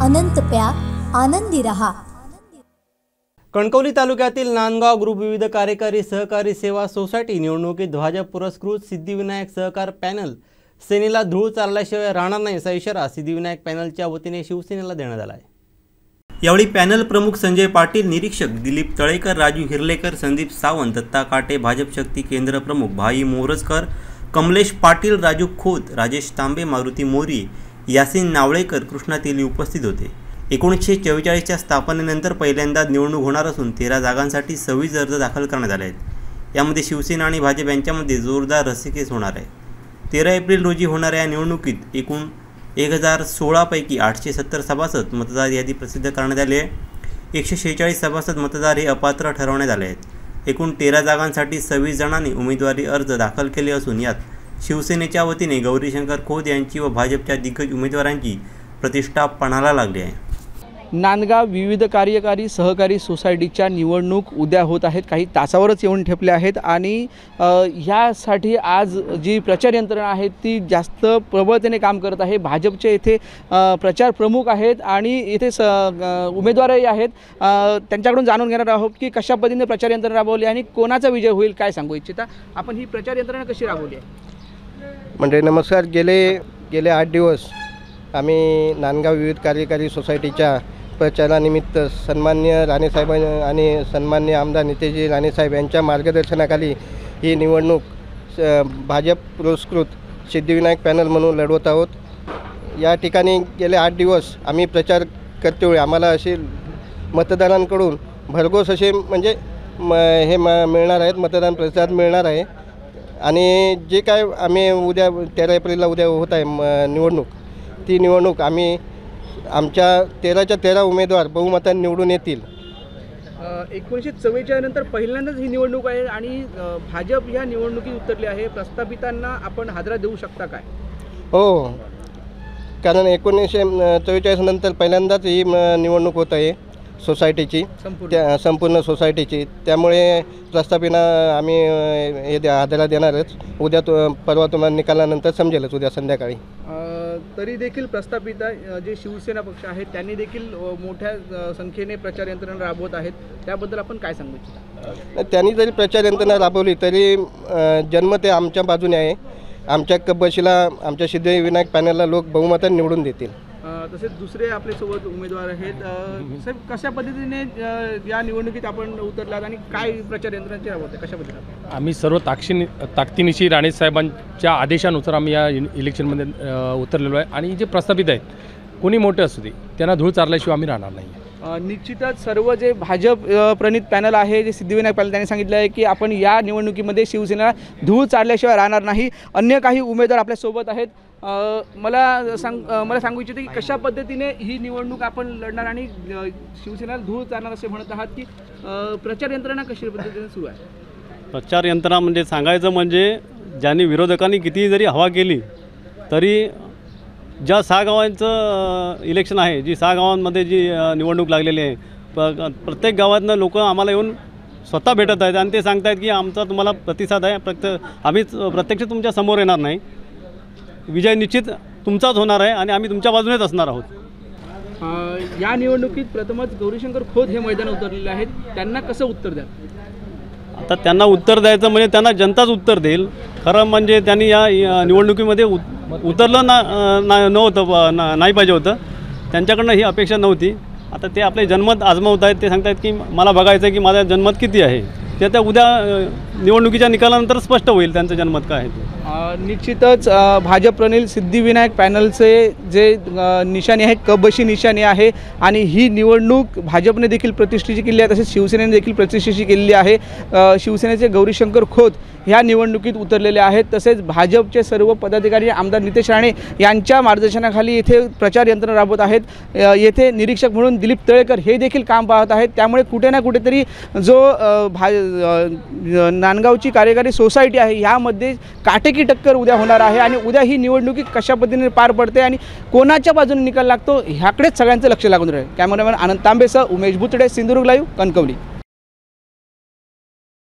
अनंत प्या, आनंदी रहा। कणकवली तालुक्यातील नांदगाव ग्रुप विविध कार्यकारी सहकारी सेवा सोसायटी निवडणुकीत भाजप पुरस्कृत सिद्धिविनायक सहकार पॅनल सेनेला धूळ चालल्याशिवाय राहणार नाही असा इशारा सिद्धिविनायक पॅनलच्या वतीने शिवसेनेला देण्यात आला आहे। यावेळी पॅनल प्रमुख संजय पाटील, निरीक्षक दिलीप तळेकर, राजू हिरलेकर, संदीप सावंत, दत्ता काटे, भाजप शक्ती केंद्र प्रमुख भाई मोरजकर, कमलेश पाटील, राजू खोत, राजेश तांबे, मारुती मोरी, यासीन नावळेकर, कृष्णा तेली उपस्थित होते। 1944च्या स्थापनेनंतर पहिल्यांदा निवडणूक होणार असून 13 जागांसाठी 26 अर्ज दाखल करण्यात आले आहेत। यामध्ये शिवसेना आणि भाजप यांच्यामध्ये जोरदार रस्सीखेच होणार आहे। 13 एप्रिल रोजी होणाऱ्या या निवडणुकीत एकूण 1016 पैकी 870 सभासद मतदार यादी प्रसिद्ध करण्यात आली आहे। 146 सभासद मतदार हे अपात्र ठरवण्यात आले आहेत। एकूण 13 जागांसाठी 26 जणांनी उमेदवारी अर्ज दाखल केले असून यात शिवसेनेच्या वतीने गौरीशंकर खोत यांची व भाजपच्या दिग्गज उमेदवारांची प्रतिष्ठा पणाला लागली आहे। नांदगाव विविध कार्यकारी सहकारी सोसायटीच्या निवडणूक उद्या होत आहेत, काही तासावरच येऊन ठेपले आहेत आणि यासाठी आज जी प्रचार यंत्रणा आहे ती जास्त प्रबळतेने काम करत आहे। भाजपचे इथे प्रचार प्रमुख आहेत आणि इथे उमेदवारही आहेत। त्यांच्याकडून जाणून घेणार आहोत की कशा पद्धतीने प्रचार यंत्रणा राबवली आणि कोणाचा विजय होईल, काय सांगू इच्छिता आपण? ही प्रचार यंत्रणा कशी राबवली आहे? म्हणजे नमस्कार, गेले 8 दिवस आम्ही नांदगाव विविध कार्यकारी सोसायटीच्या प्रचारानिमित्त सन्मान्य राणेसाहेब आणि सन्मान्य आमदार नितेशजी राणेसाहेब यांच्या मार्गदर्शनाखाली ही निवडणूक भाजप पुरस्कृत सिद्धिविनायक पॅनल म्हणून लढवत आहोत। या ठिकाणी गेले 8 दिवस आम्ही प्रचार करतेवेळी आम्हाला असे मतदारांकडून भरघोस असे म्हणजे मिळणार आहेत, मतदान प्रतिसाद मिळणार आहे। आणि जे काय आम्ही उद्या 13 एप्रिलला उद्या होत आहे निवडणूक, ती निवडणूक आम्ही आमच्या 13च्या 13 उमेदवार बहुमताने निवडून येतील। 1944 नंतर पहिल्यांदाच ही निवडणूक आहे आणि भाजप या निवडणुकीत उतरली आहे। प्रस्थापितांना आपण हादरा देऊ शकता काय? हो, कारण 1944 नंतर पहिल्यांदाच ही निवडणूक होत आहे सोसायटीची, संपूर्ण सोसायटीची। त्यामुळे प्रस्थापितांना आम्ही हे हादरा देणारच। उद्या परवा तुम्हाला निकालानंतर समजेलच उद्या संध्याकाळी। तरी देखील प्रस्थापिता जे शिवसेना पक्ष आहे त्यांनी देखील मोठ्या संख्येने प्रचार यंत्रणा राबवत आहेत, त्याबद्दल आपण काय सांगू इच्छिता? त्यांनी जरी प्रचार यंत्रणा राबवली तरी जन्म ते आमच्या बाजूने आहे। आमच्या कब्बशीला आमच्या सिद्धिविनायक पॅनलला लोक बहुमताने निवडून देतील। तसेच दुसरे आपल्यासोबत उमेदवार आहेत। साहेब, कशा पद्धतीने या निवडणुकीत आपण उतरलात आणि काय प्रचार यंत्रणाची राबवते, कशा पद्धतीने? आम्ही सर्व ताकदीनिशी राणेसाहेबांच्या आदेशानुसार आम्ही या इलेक्शनमध्ये उतरलेलो आहे आणि जे प्रस्थापित आहेत कोणी मोठे असू दे त्यांना धूळ चारल्याशिवाय आम्ही राहणार नाही। निश्चितच सर्व जे भाजप प्रणित पॅनल आहे, जे सिद्धिविनायक पॅनल, त्यांनी सांगितलं आहे की आपण या निवडणुकीमध्ये शिवसेना धूळ चारल्याशिवाय राहणार नाही। अन्य काही उमेदवार आपल्यासोबत आहेत। मला सांगू इच्छिते की कशा पद्धतीने ही निवडणूक आपण लढणार आणि शिवसेना धूळ चारणार असे म्हणत आहात की प्रचार यंत्रणा कशा पद्धतीने सुरू आहे? प्रचार यंत्रणा म्हणजे सांगायचं म्हणजे ज्यांनी विरोधकांनी किती जरी हवा केली तरी ज्या 6 गावांचं इलेक्शन आहे, जी 6 गावांमध्ये जी निवडणूक लागलेली आहे, प्रत्येक गावातनं लोक आम्हाला येऊन स्वतः भेटत आहेत आणि ते सांगत आहेत की आमचा तुम्हाला प्रतिसाद आहे, आम्ही प्रत्यक्ष तुमच्या समोर येणार नाही, विजय निश्चित तुमचाच होणार आहे आणि आम्ही तुमच्या बाजूनेच असणार आहोत। या निवडणुकीत प्रथमच गौरीशंकर खोत हे मैदान उतरलेले आहेत, त्यांना कसं उत्तर द्या? आता त्यांना उत्तर द्यायचं म्हणजे त्यांना जनताच उत्तर देईल। खरं म्हणजे त्यांनी या निवडणुकीमध्ये उतरलं नाही पाहिजे होतं, त्यांच्याकडनं ही अपेक्षा नव्हती। आता ते आपले जनमत आजमावत आहेत, ते सांगत आहेत की मला बघायचं आहे की माझं जनमत किती आहे, ते आता उद्या निवडणुकीच्या निकालानंतर स्पष्ट होईल त्यांचं जनमत काय आहे। निश्चितच भाजप प्रणील सिद्धिविनायक पॅनलचे जे निशाणी आहे कबशी निशाणी आहे आणि ही निवडणूक भाजपने देखील प्रतिष्ठेची केली आहे, तसेच शिवसेनेने देखील प्रतिष्ठेची केलेली आहे। शिवसेनेचे गौरीशंकर खोत ह्या निवडणुकीत उतरलेले आहेत, तसेच भाजपचे सर्व पदाधिकारी आमदार नितेश राणे यांच्या मार्गदर्शनाखाली इथे प्रचार यंत्रणा राबवत आहेत। येथे निरीक्षक म्हणून दिलीप तळेकर हे देखील काम पाहत आहेत। त्यामुळे कुठे ना कुठेतरी जो नांदगावची कार्यकारी सोसायटी आहे यामध्ये काटेकी टक्कर उद्या होणार आहे आणि उद्या ही निवडणुकी कशा पद्धतीने पार पडते आणि कोणाच्या बाजूने निकाल लागतो ह्याकडेच सगळ्यांचं लक्ष लागून राहील। कॅमेरामॅन आनंद तांबेसह उमेश भुतडे, सिंधुदुर्ग लाईव्ह, कणकवली।